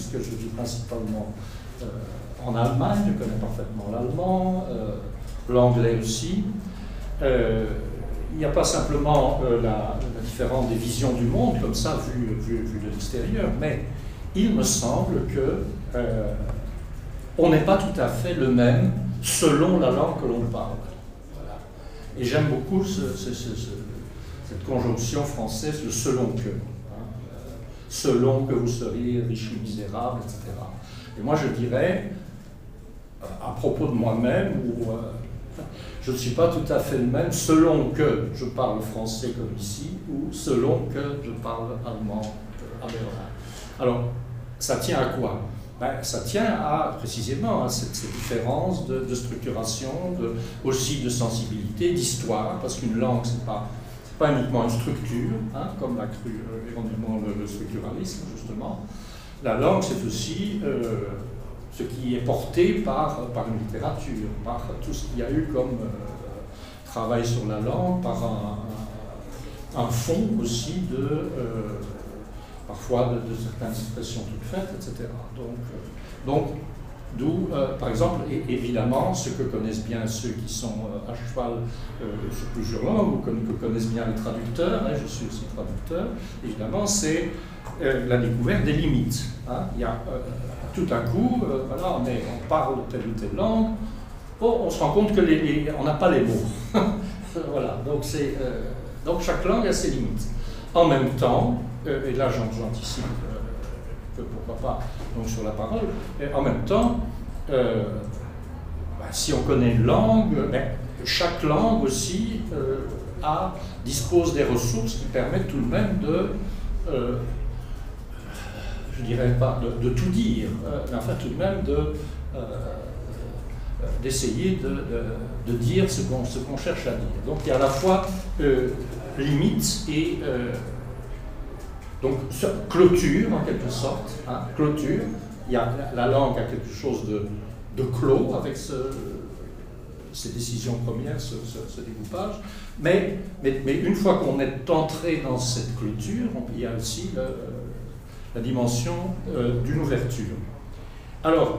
puisque je vis principalement en Allemagne, je connais parfaitement l'allemand, l'anglais aussi. Il n'y a pas simplement la différence des visions du monde, comme ça, vu de l'extérieur, mais il me semble que on n'est pas tout à fait le même selon la langue que l'on parle. Voilà. Et j'aime beaucoup cette conjonction française, le selon que. Selon que vous seriez riche ou misérable, etc. Et moi je dirais, à propos de moi-même, je ne suis pas tout à fait le même selon que je parle français comme ici, ou selon que je parle allemand à Berlin. Alors, ça tient à quoi? Ça tient précisément à cette différence de structuration, aussi de sensibilité, d'histoire, parce qu'une langue, c'est pas uniquement une structure, comme l'a cru éventuellement le structuralisme, justement. La langue, c'est aussi ce qui est porté par une littérature, par tout ce qu'il y a eu comme travail sur la langue, par un fond aussi parfois de certaines expressions toutes faites, etc. Donc d'où, par exemple, évidemment, ce que connaissent bien ceux qui sont à cheval sur plusieurs langues, ou que connaissent bien les traducteurs, je suis aussi traducteur, évidemment, c'est la découverte des limites. Il y a tout à coup, voilà, on parle de telle ou telle langue, on se rend compte qu'on n'a pas les mots. Voilà, donc chaque langue a ses limites. En même temps, et là j'anticipe que pourquoi pas donc sur la parole, et en même temps, si on connaît une langue, chaque langue aussi dispose des ressources qui permettent tout de même je dirais pas de tout dire, mais enfin tout de même d'essayer de dire ce qu'on cherche à dire. Donc il y a à la fois limite et donc clôture en quelque sorte, clôture. La langue a quelque chose de clos avec ces décisions premières, ce découpage. Mais une fois qu'on est entré dans cette clôture, il y a aussi la dimension d'une ouverture. Alors,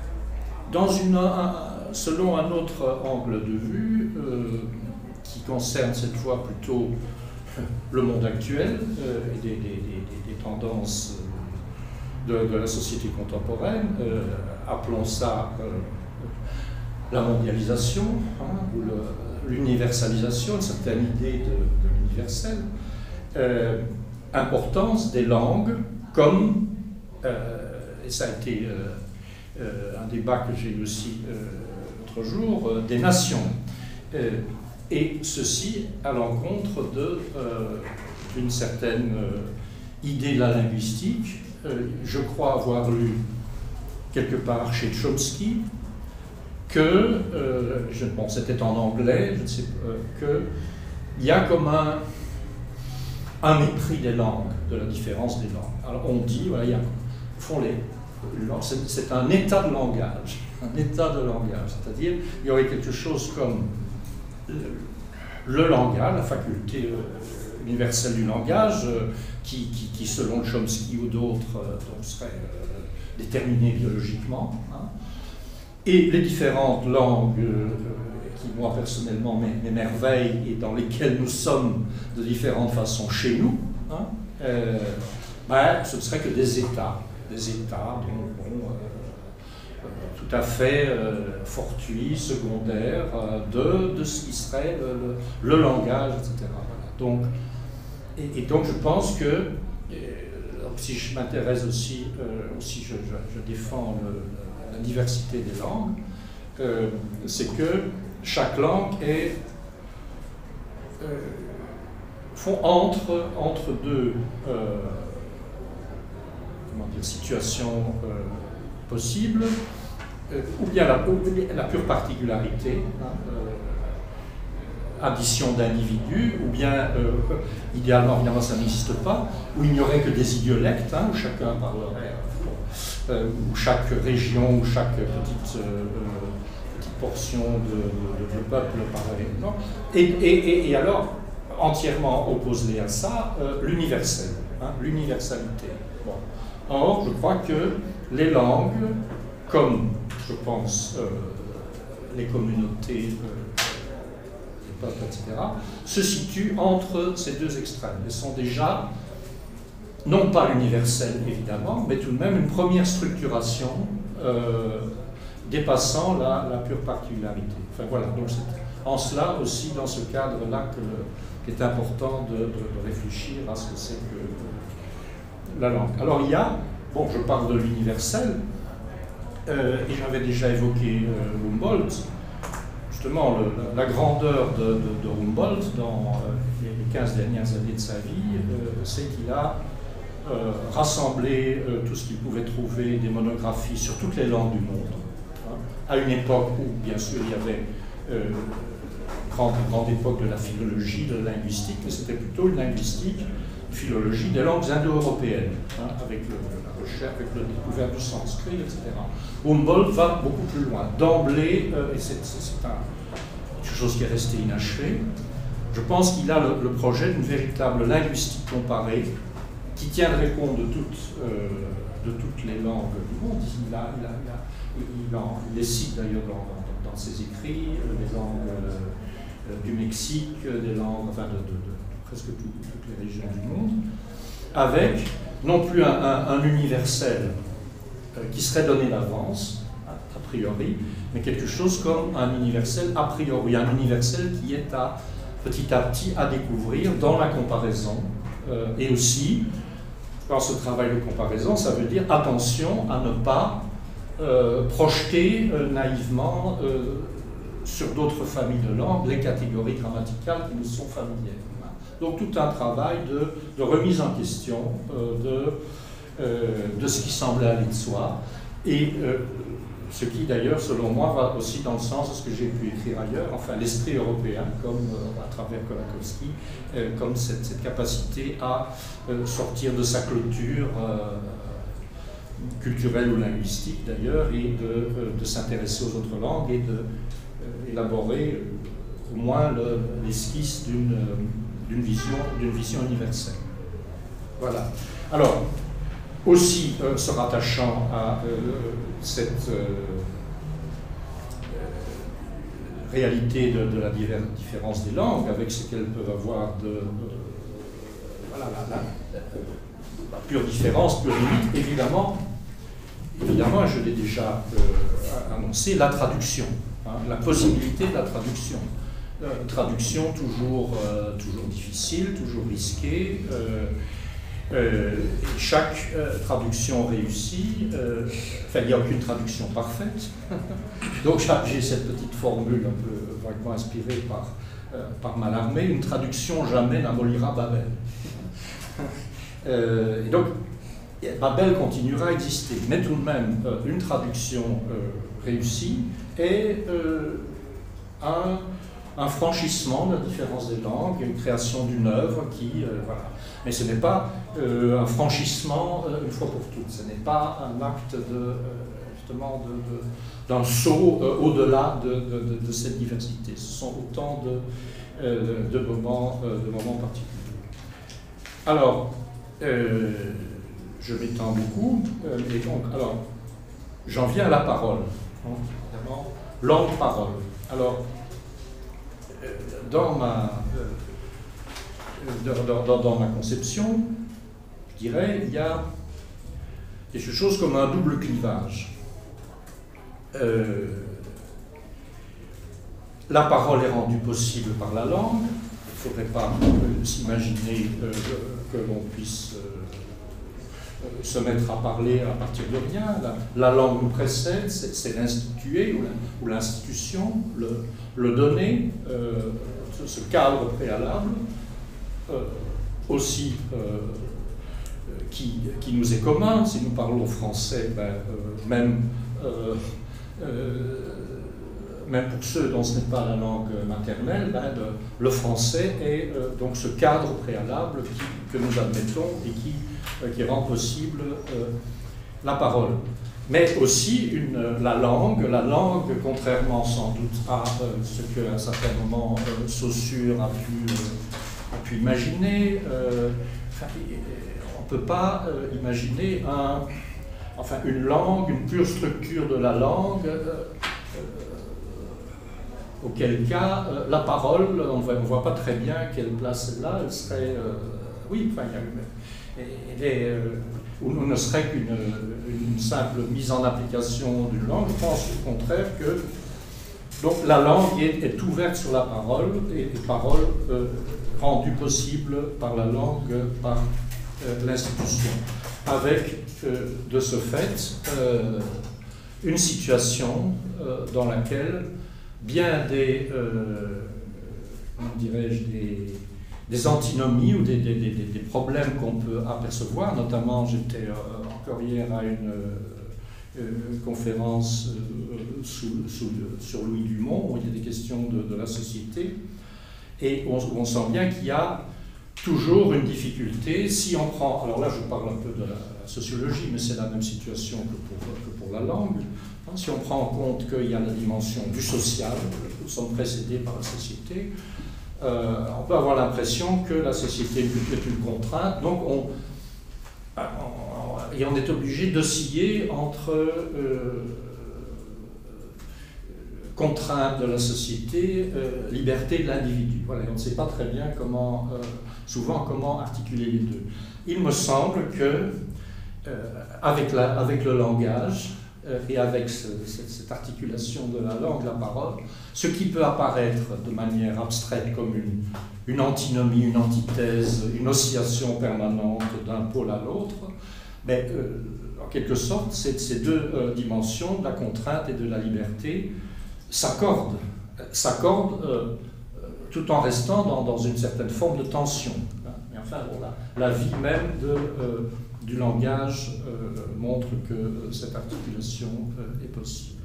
selon un autre angle de vue, qui concerne cette fois plutôt le monde actuel et des tendances de la société contemporaine, appelons ça la mondialisation, ou l'universalisation, une certaine idée de l'universel, importance des langues comme, et ça a été un débat que j'ai eu aussi l'autre jour, des nations. Et ceci à l'encontre d'une certaine idée de la linguistique. Je crois avoir lu quelque part chez Chomsky que, bon, c'était en anglais, je ne sais pas, qu'il y a comme un mépris des langues, de la différence des langues. Alors on dit, voilà, c'est un état de langage, c'est-à-dire il y aurait quelque chose comme le langage, la faculté universelle du langage, qui selon Chomsky ou d'autres, serait déterminée biologiquement, et les différentes langues qui, moi personnellement, m'émerveillent et dans lesquelles nous sommes de différentes façons chez nous, ce ne serait que des états, tout à fait fortuits, secondaires, de ce qui serait le langage, etc. Voilà. Donc je pense que, si je m'intéresse aussi, je défends la diversité des langues, c'est que chaque langue font entre deux situations possibles, ou bien la pure particularité, addition d'individus, ou bien, idéalement, évidemment, ça n'existe pas, où il n'y aurait que des idiolectes, où chacun parlerait, où chaque région, ou chaque petite portion de peuple parlerait. Non, et alors, entièrement opposé à ça, l'universel, l'universalité. Bon. Or, je crois que les langues, comme, je pense, les communautés, les peuples, etc., se situent entre ces deux extrêmes. Elles sont déjà, non pas l'universel, évidemment, mais tout de même une première structuration dépassant la pure particularité. Enfin voilà, donc c'est en cela aussi, dans ce cadre-là, qu'il est important de réfléchir à ce que c'est que la langue. Alors il y a, bon, je parle de l'universel, et j'avais déjà évoqué Humboldt. Justement, la grandeur de Humboldt dans les 15 dernières années de sa vie, c'est qu'il a rassemblé tout ce qu'il pouvait trouver des monographies sur toutes les langues du monde, hein, à une époque où, bien sûr, il y avait grande époque de la philologie, de la linguistique, mais c'était plutôt une linguistique, une philologie des langues indo-européennes, hein, avec la recherche, avec la découverte du sanskrit, etc. Humboldt va beaucoup plus loin. D'emblée, et c'est quelque chose qui est resté inachevé, je pense qu'il a le projet d'une véritable linguistique comparée qui tiendrait compte de toutes les langues du monde. Il les cite d'ailleurs dans ses écrits, les langues du Mexique, des langues, enfin de presque toutes les régions du monde, avec non plus un universel qui serait donné d'avance, a priori, mais quelque chose comme un universel a priori, un universel qui est petit à petit à découvrir dans la comparaison, et aussi, dans ce travail de comparaison, ça veut dire attention à ne pas projeter naïvement sur d'autres familles de langues les catégories grammaticales qui nous sont familières. Donc tout un travail de remise en question de ce qui semblait aller de soi, et ce qui d'ailleurs, selon moi, va aussi dans le sens de ce que j'ai pu écrire ailleurs, enfin l'esprit européen, comme à travers Kolakowski, comme cette capacité à sortir de sa clôture culturelle ou linguistique d'ailleurs, et de s'intéresser aux autres langues et d'élaborer au moins l'esquisse d'une vision universelle. Voilà. Alors, aussi se rattachant à cette réalité de la différence des langues, avec ce qu'elles peuvent avoir voilà, la pure différence, pure limite, évidemment, et je l'ai déjà annoncé, la traduction, hein, la possibilité de la traduction. Traduction toujours difficile, toujours risquée. Chaque traduction réussie, enfin il n'y a aucune traduction parfaite, donc j'ai cette petite formule un peu vaguement inspirée par Mallarmé, une traduction jamais n'abolira Babel. Et donc Babel continuera à exister, mais tout de même une traduction réussie est un franchissement de la différence des langues, une création d'une œuvre qui, voilà. Mais ce n'est pas un franchissement une fois pour toutes, ce n'est pas un acte justement d'un saut au-delà de cette diversité. Ce sont autant de moments particuliers. Alors, je m'étends beaucoup, et donc, alors, j'en viens à la parole. Évidemment, langue-parole. Alors, dans ma conception, je dirais, il y a quelque chose comme un double clivage. La parole est rendue possible par la langue. Il ne faudrait pas s'imaginer que l'on puisse se mettre à parler à partir de rien. La langue nous précède, c'est l'institué ou l'institution, le donné, ce cadre préalable, aussi qui nous est commun. Si nous parlons français, même pour ceux dont ce n'est pas la langue maternelle, le français est donc ce cadre préalable que nous admettons et qui rend possible la parole. Mais aussi la langue, contrairement sans doute à ce qu'à un certain moment Saussure a pu imaginer, on ne peut pas imaginer une langue, une pure structure de la langue, auquel cas la parole, on ne voit pas très bien quelle place elle a, elle serait... oui, enfin, ou ne serait qu'une simple mise en application d'une langue. Je pense au contraire que donc, la langue est ouverte sur la parole, et les paroles rendues possibles par la langue, par l'institution, avec de ce fait une situation dans laquelle bien comment dirais-je, des antinomies ou des problèmes qu'on peut apercevoir. Notamment, j'étais encore hier à une conférence sur Louis Dumont, où il y a des questions de la société, et on sent bien qu'il y a toujours une difficulté. Si on prend, alors là je parle un peu de la sociologie, mais c'est la même situation que pour la langue. Si on prend en compte qu'il y a la dimension du social, nous sommes précédés par la société, on peut avoir l'impression que la société est une contrainte, donc on est obligé d'osciller entre contrainte de la société, liberté de l'individu. Voilà, et on ne sait pas très bien souvent comment articuler les deux. Il me semble que avec le langage, et avec cette articulation de la langue, la parole, ce qui peut apparaître de manière abstraite comme une antinomie, une antithèse, une oscillation permanente d'un pôle à l'autre, mais en quelque sorte, ces deux dimensions, de la contrainte et de la liberté, s'accordent tout en restant dans une certaine forme de tension. Mais enfin, bon, la vie même du langage montre que cette articulation est possible.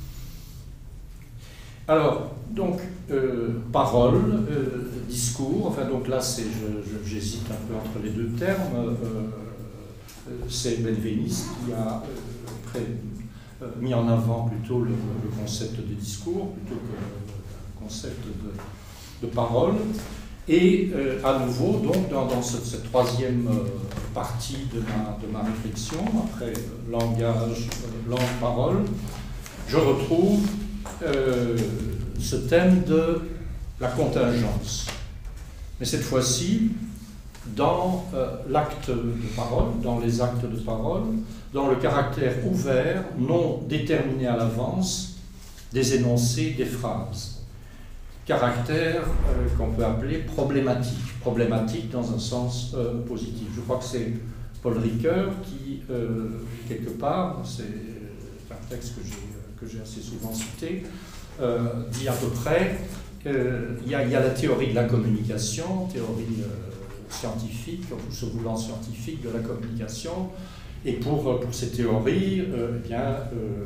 Alors, donc, parole, discours, enfin, donc là, j'hésite un peu entre les deux termes. C'est Benveniste qui a mis en avant plutôt le concept de discours plutôt que le concept de parole. Et à nouveau, donc, dans cette troisième partie de ma réflexion, après langage, langue, parole, je retrouve ce thème de la contingence. Mais cette fois-ci, dans l'acte de parole, dans les actes de parole, dans le caractère ouvert, non déterminé à l'avance, des énoncés, des phrases. Caractère qu'on peut appeler problématique dans un sens positif. Je crois que c'est Paul Ricoeur qui, quelque part, c'est un texte que j'ai assez souvent cité, dit à peu près il y a la théorie de la communication, théorie scientifique, se voulant scientifique de la communication, et pour ces théories, il y a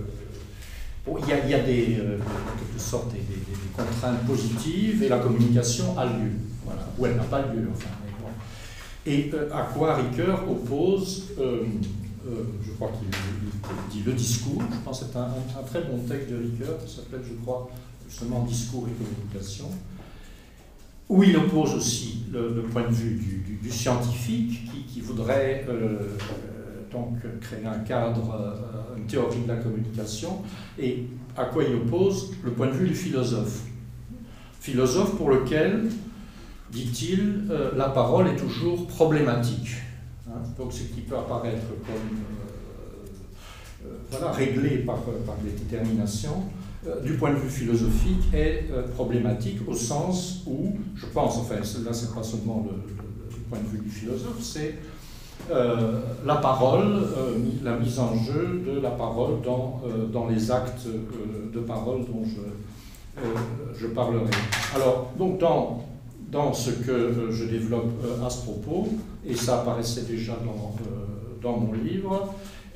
en quelque sorte des contraintes positives, et la communication a lieu, voilà, ou elle n'a pas lieu, enfin. Bon. Et à quoi Ricoeur oppose, je crois qu'il dit le discours, je pense que c'est un très bon texte de Ricoeur, qui s'appelle, je crois, justement Discours et communication, où il oppose aussi le point de vue du scientifique qui voudrait donc créer un cadre, une théorie de la communication, et à quoi il oppose le point de vue du philosophe. Philosophe pour lequel, dit-il, la parole est toujours problématique. Hein, donc ce qui peut apparaître comme voilà, réglé par des déterminations, du point de vue philosophique, est problématique au sens où, je pense, enfin là c'est pas seulement le point de vue du philosophe, c'est la parole, la mise en jeu de la parole dans les actes de parole dont je parlerai. Alors, donc dans ce que je développe à ce propos, et ça apparaissait déjà dans mon livre,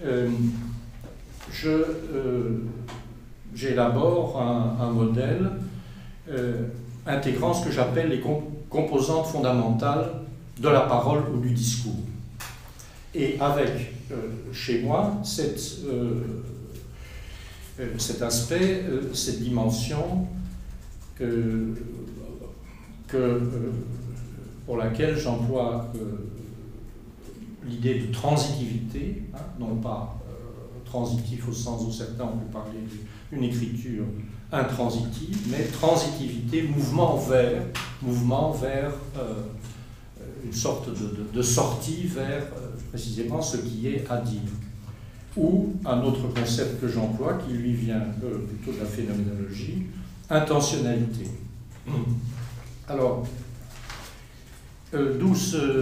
j'élabore un modèle intégrant ce que j'appelle les composantes fondamentales de la parole ou du discours. Et avec, chez moi, cet aspect, cette dimension pour laquelle j'emploie l'idée de transitivité, hein, non pas transitif au sens où certains ont pu parler d'une écriture intransitive, mais transitivité, mouvement vers une sorte de sortie vers précisément ce qui est à dire. Ou un autre concept que j'emploie, qui lui vient plutôt de la phénoménologie, intentionnalité. Alors, d'où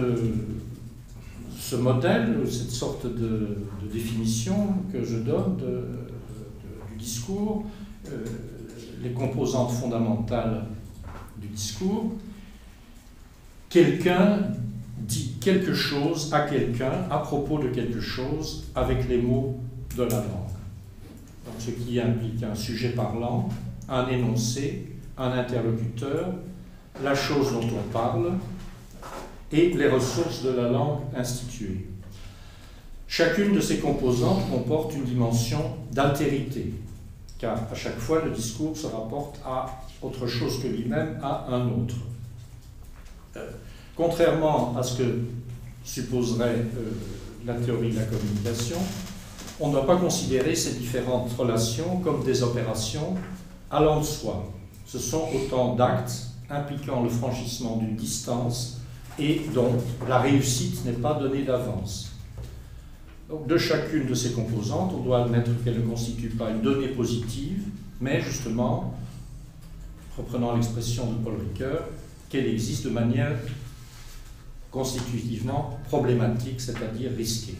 ce modèle, cette sorte de définition que je donne du discours, les composantes fondamentales du discours. Quelqu'un dit quelque chose à quelqu'un à propos de quelque chose avec les mots de la langue. Donc, ce qui implique un sujet parlant, un énoncé, un interlocuteur, la chose dont on parle et les ressources de la langue instituée. Chacune de ces composantes comporte une dimension d'altérité, car à chaque fois le discours se rapporte à autre chose que lui-même, à un autre. Contrairement à ce que supposerait la théorie de la communication, on ne doit pas considérer ces différentes relations comme des opérations allant de soi. Ce sont autant d'actes impliquant le franchissement d'une distance et dont la réussite n'est pas donnée d'avance. Donc, de chacune de ces composantes, on doit admettre qu'elle ne constitue pas une donnée positive, mais justement, reprenant l'expression de Paul Ricoeur, qu'elle existe de manière constitutivement problématique, c'est-à-dire risquée.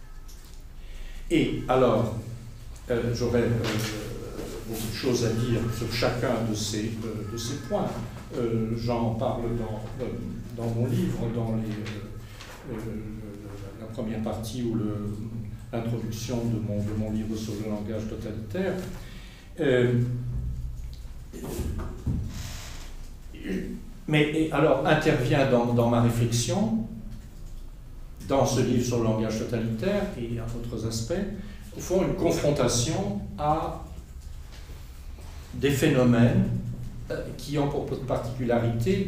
Et alors, j'aurais beaucoup de choses à dire sur chacun de ces points. J'en parle dans mon livre, dans la première partie ou l'introduction de mon livre sur le langage totalitaire. Mais alors intervient dans ma réflexion, dans ce livre sur le langage totalitaire et à d'autres aspects, au fond une confrontation à des phénomènes qui ont pour particularité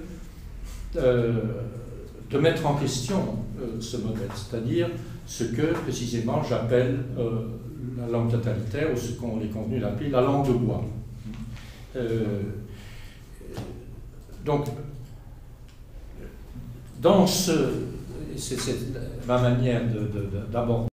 de mettre en question ce modèle, c'est-à-dire ce que précisément j'appelle la langue totalitaire, ou ce qu'on est convenu d'appeler la langue de bois. Donc, c'est ma manière d'aborder